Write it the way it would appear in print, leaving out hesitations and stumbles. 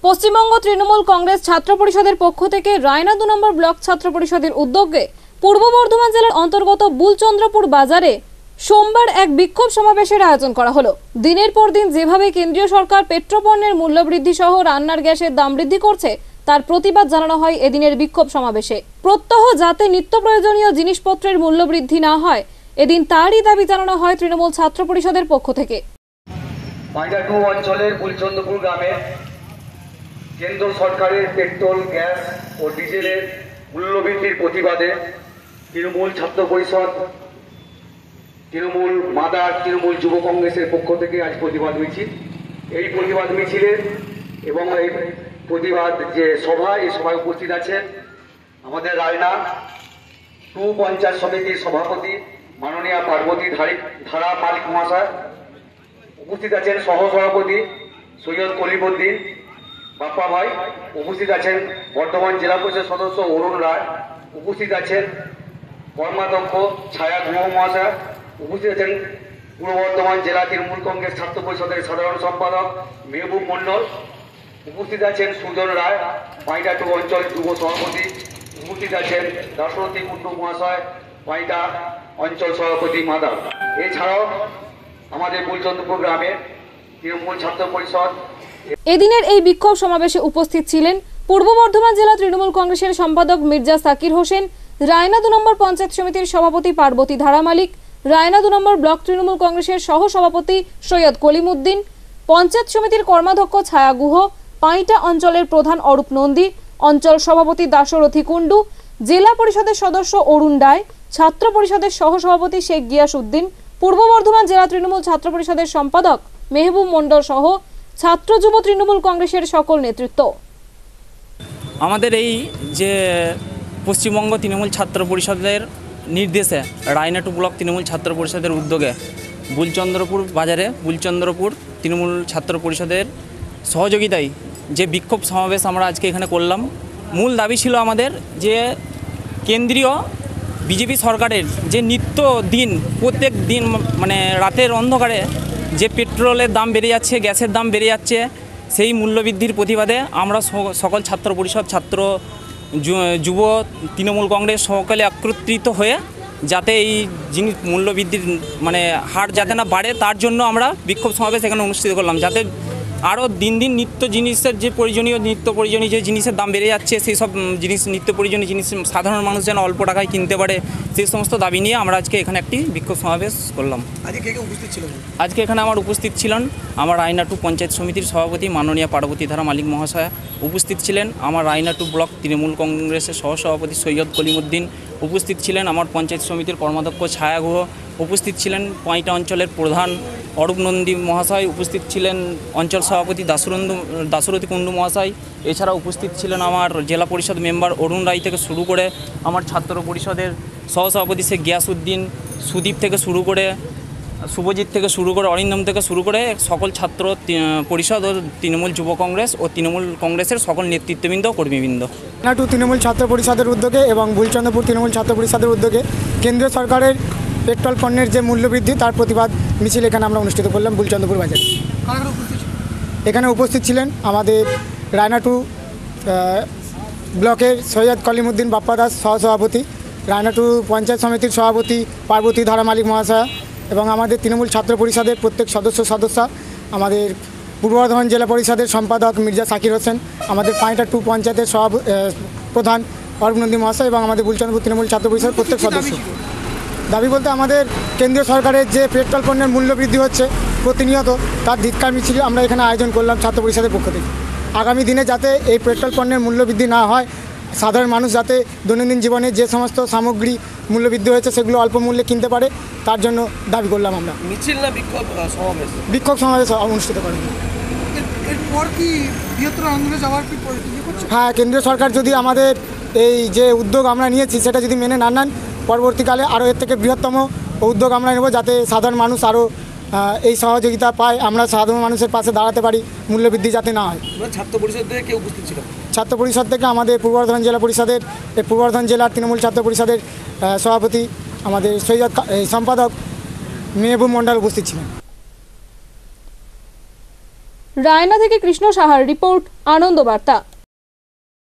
পশ্চিমবঙ্গ তৃণমূল কংগ্রেস ছাত্র পরিষদের পক্ষ থেকে রায়না 2 নম্বর ব্লক ছাত্র পরিষদের উদ্যোগে পূর্ব বর্ধমান জেলার অন্তর্গত বুলচন্দ্রপুর বাজারে সোমবার এক বিক্ষোভ সমাবেশের আয়োজন করা হলো। দিনের পর দিন যেভাবে কেন্দ্রীয় সরকার পেট্রোপণ্যের মূল্য বৃদ্ধি সহ রান্নার গ্যাসের দাম বৃদ্ধি করছে তার প্রতিবাদ জানানো হয় এদিনের বিক্ষোভ সমাবেশে। প্রত্যহ যাতে নিত্য প্রয়োজনীয় জিনিসপত্রের মূল্য বৃদ্ধি না হয় এদিন তারই দাবি জানানো হয় তৃণমূল ছাত্র পরিষদের পক্ষ থেকে। পাইডাটু অঞ্চলের বুলচন্দ্রপুর গ্রামে কেন্দ্র সরকারের পেট্রোল, গ্যাস ও ডিজেলের মূল্যবৃদ্ধির প্রতিবাদে তৃণমূল ছাত্র পরিষদ, তৃণমূল মাদার, তৃণমূল যুব কংগ্রেসের পক্ষ থেকে আজ প্রতিবাদ মিছিল। এই প্রতিবাদ মিছিলে এবং এই প্রতিবাদ যে সভা, এই সভায় উপস্থিত আছেন আমাদের রায়না 2 পঞ্চায়েত সমিতির সভাপতি মাননীয়া পার্বতী ধারা মালিক মহাশয়, উপস্থিত আছেন সহসভাপতি সৈয়দ কলিমুদ্দিন বাপ্পা ভাই, উপস্থিত আছেন বর্ধমান জেলা পরিষদ সদস্য অরুণ রায়, উপস্থিত আছেন কর্মাধ্যক্ষ ছায়া গুহ মহাশয়, উপস্থিত আছেন পূর্ব বর্ধমান জেলা তৃণমূল কংগ্রেস ছাত্র পরিষদের সাধারণ সম্পাদক মেহবুব মন্ডল, উপস্থিত আছেন সুজন রায় পাইডাটু অঞ্চল যুব সভাপতি, উপস্থিত আছেন দাশরথী কুণ্ডু মহাশয় পাইডা অঞ্চল সভাপতি মাদার। এছাড়াও আমাদের বুলচন্দ্রপুর গ্রামের তৃণমূল ছাত্র পরিষদ। এদিনের এই বিক্ষোভ সমাবেশে উপস্থিত ছিলেন পূর্ব বর্ধমান জেলা তৃণমূল কংগ্রেসের সম্পাদক মির্জা সাকির হোসেন, রায়না 2 নম্বর পঞ্চায়েত সমিতির সভাপতি পার্বতী ধারা মালিক, রায়না 2 নম্বর ব্লক তৃণমূল কংগ্রেসের সহ সভাপতি সৈয়দ কলিমুদ্দিন, পঞ্চায়েত সমিতির কর্মাধ্যক্ষ ছায়া গুহ, পাইটা অঞ্চলের প্রধান অরূপ নন্দী, অঞ্চল সভাপতি দাশরথী কুণ্ডু, জেলা পরিষদের সদস্য অরুণ রায়, ছাত্র পরিষদের সহ সভাপতি শেখ গিয়াস উদ্দিন, পূর্ব বর্ধমান জেলা তৃণমূল ছাত্র পরিষদের সম্পাদক মেহবুব মন্ডল সহ ছাত্র যুব তৃণমূল কংগ্রেসের সকল নেতৃত্ব। আমাদের এই যে পশ্চিমবঙ্গ তৃণমূল ছাত্র পরিষদের নির্দেশে রায়না 2 ব্লক তৃণমূল ছাত্র পরিষদের উদ্যোগে বুলচন্দ্রপুর বাজারে বুলচন্দ্রপুর তৃণমূল ছাত্র পরিষদের সহযোগিতায় যে বিক্ষোভ সমাবেশ আমরা আজকে এখানে করলাম, মূল দাবি ছিল আমাদের যে কেন্দ্রীয় বিজেপি সরকারের যে নিত্য দিন প্রত্যেক দিন মানে রাতের অন্ধকারে যে পেট্রোলের দাম বেড়ে যাচ্ছে, গ্যাসের দাম বেড়ে যাচ্ছে, সেই মূল্যবৃদ্ধির প্রতিবাদে আমরা সকল ছাত্র পরিষদ, ছাত্র যুব তৃণমূল কংগ্রেস সকলে একত্রিত হয়ে যাতে এই জিনিস মূল্যবৃদ্ধির মানে হার যাতে না বাড়ে তার জন্য আমরা বিক্ষোভ সমাবেশ এখানে অনুষ্ঠিত করলাম, যাতে আরও দিন দিন নিত্য জিনিসের যে নিত্য প্রয়োজনীয় যে জিনিসের দাম বেড়ে যাচ্ছে সেই সব জিনিস নিত্য প্রয়োজনীয় জিনিস সাধারণ মানুষ যেন অল্প টাকায় কিনতে পারে সেই সমস্ত দাবি নিয়ে আমরা আজকে এখানে একটি বিক্ষোভ সমাবেশ করলাম। আজকে এখানে আমার উপস্থিত ছিলেন আমার রায়না 2 পঞ্চায়েত সমিতির সভাপতি মাননীয়া পার্বতী ধারা মালিক মহাশয়া, উপস্থিত ছিলেন আমার রায়না 2 ব্লক তৃণমূল কংগ্রেসের সহসভাপতি সৈয়দ কলিমুদ্দিন, উপস্থিত ছিলেন আমার পঞ্চায়েত সমিতির কর্মাধ্যক্ষ ছায়া গুহ, উপস্থিত ছিলেন পাইটা অঞ্চলের প্রধান অরূপ নন্দী মহাশয়, উপস্থিত ছিলেন অঞ্চল সভাপতি দাশরথী কুণ্ডু মহাশয়, এছাড়া উপস্থিত ছিলেন আমার জেলা পরিষদ মেম্বার অরুণ রায় থেকে শুরু করে আমার ছাত্র পরিষদের সহসভাপতি শেখ গিয়াস উদ্দিন, সুদীপ থেকে শুরু করে শুভজিৎ থেকে শুরু করে অরিন্দম থেকে শুরু করে সকল ছাত্র পরিষদ ও তৃণমূল যুব কংগ্রেস ও তৃণমূল কংগ্রেসের সকল নেতৃত্ববৃন্দ কর্মীবৃন্দ। রায়না 2 তৃণমূল ছাত্র পরিষদের উদ্যোগে এবং বুলচন্দ্রপুর তৃণমূল ছাত্র পরিষদের উদ্যোগে কেন্দ্রীয় সরকারের পেট্রোল পণ্যের যে মূল্যবৃদ্ধি তার প্রতিবাদ মিছিল এখানে আমরা অনুষ্ঠিত করলাম বুলচন্দ্রপুর বাজারে। এখানে উপস্থিত ছিলেন আমাদের রায়না 2 ব্লকের সৈয়দ কলিমুদ্দিন বাপ্পা দাস সহসভাপতি, রায়না 2 পঞ্চায়েত সমিতির সভাপতি পার্বতী ধারা মালিক মহাশয়া এবং আমাদের তৃণমূল ছাত্র পরিষদের প্রত্যেক সদস্যা, আমাদের পূর্ব বর্ধমান জেলা পরিষদের সম্পাদক মির্জা সাকির হোসেন, আমাদের পাইটা 2 পঞ্চায়েতের প্রধান অরূপ নন্দী মহাশয় এবং আমাদের বুলচন্দ্রপুর তৃণমূল ছাত্র পরিষদের প্রত্যেক সদস্য। দাবি বলতে আমাদের কেন্দ্রীয় সরকারের যে পেট্রোল পণ্যের মূল্য বৃদ্ধি হচ্ছে প্রতিনিয়ত তার ধিক্কার মিছিল আমরা এখানে আয়োজন করলাম ছাত্র পরিষদের পক্ষ থেকে। আগামী দিনে যাতে এই পেট্রোল পণ্যের মূল্য বৃদ্ধি না হয়, সাধারণ মানুষ যাতে দৈনন্দিন জীবনে যে সমস্ত সামগ্রী মূল্যবৃদ্ধি হয়েছে সেগুলো অল্প মূল্যে কিনতে পারে তার জন্য দাবি করলাম আমরা। মিছিল না বিক্ষোভ সমাবেশ অনুষ্ঠিত করলাম। এরপর কি বৃহত্তর আন্দোলনে যাওয়ার কি করছে? হ্যাঁ, কেন্দ্রীয় সরকার যদি আমাদের এই যে উদ্যোগ আমরা নিয়েছি সেটা যদি মেনে না নেন, পরবর্তীকালে আরও এর থেকে বৃহত্তম উদ্যোগ আমরা নেব যাতে সাধারণ মানুষ আরও এই সহযোগিতা পায়, আমরা সাধারণ মানুষের পাশে দাঁড়াতে পারি, মূল্যবৃদ্ধি যাতে না হয়। ছাত্র পরিষদ থেকে কেউ উপস্থিত ছিল? ছাত্র পরিষদ থেকে আমাদের পূর্ব বর্ধমান জেলা পরিষদের পূর্ব বর্ধমান জেলার তৃণমূল ছাত্র পরিষদের সভাপতি আমাদের সৈয়দ সম্পাদক মেহবুব মন্ডল উপস্থিত ছিলেন। রায়না থেকে কৃষ্ণ সাহার রিপোর্ট, আনন্দ বার্তা।